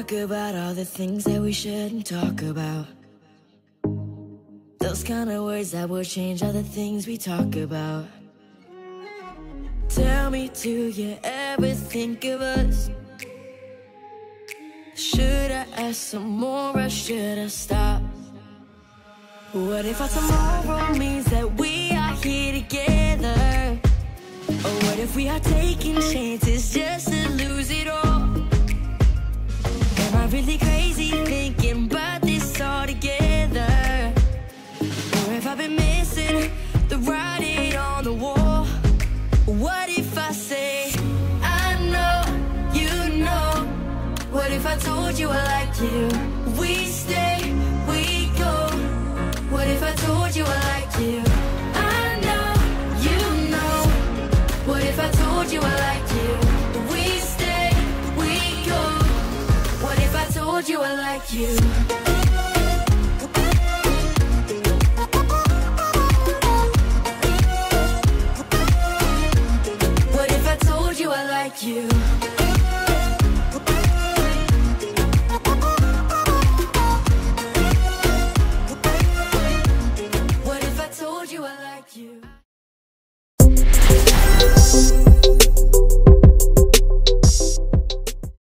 talk about all the things that we shouldn't talk about. Those kind of words that will change all the things we talk about. Tell me, do you ever think of us? Should I ask some more or should I stop? What if our tomorrow means that we are here together? Or what if we are taking chances just to lose it all? Am I really crazy thinking about this all together? Or have I been missing the writing on the wall? What if I say, I know, you know? What if I told you I like you? We stay, we go. What if I told you I like you? I know, you know. What if I told you I like you? We stay, we go. What if I told you I like you? What if I told you I like you?